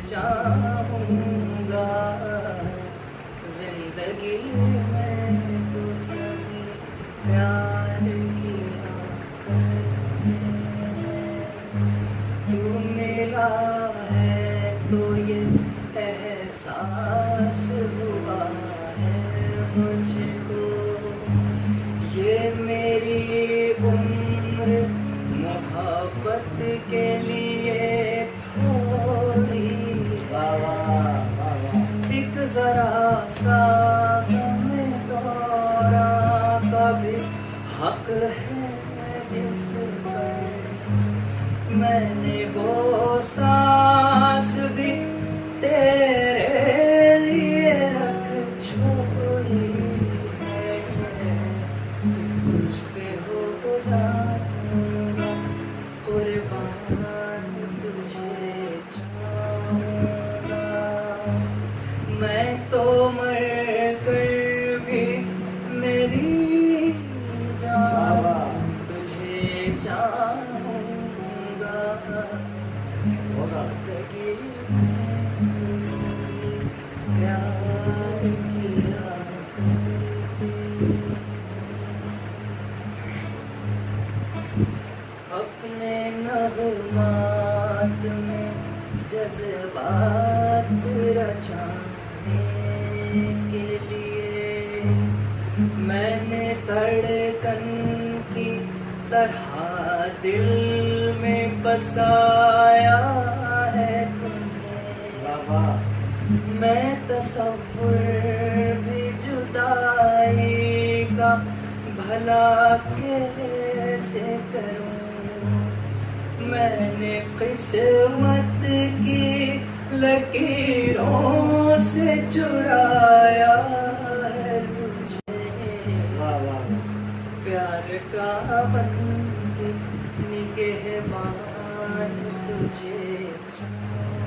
चाहूँगा। जिंदगी में तो सभी प्यार किया करते हैं। तू मिला है तो ये एहसास हुआ है मुझको। ये मेरी उम्र मोहब्बत के लिए थोड़ी एक जरा सा हमें दौरा का भी हक है जिस पर मैंने वो सांस भी तेरे लिए रख छोड़ी है। तुझ पे हो गुजारूंगा कुर्बान तुझे चाहूंगा। मैं तो मर कर भी मेरी जान तुझे चाहूंगा। जिंदगी में तुझसे प्यार किया। अपने नग़मात में जज्बात रचाने के लिए मैंने धड़कन की तरह दिल में बसाया है तुमने। मैं तसव्वुर भी जुदाई का भला कैसे करूं। मैंने किस्मत की लकीरों से चुराया है तुझे। प्यार का बंदी निगहबान तुझे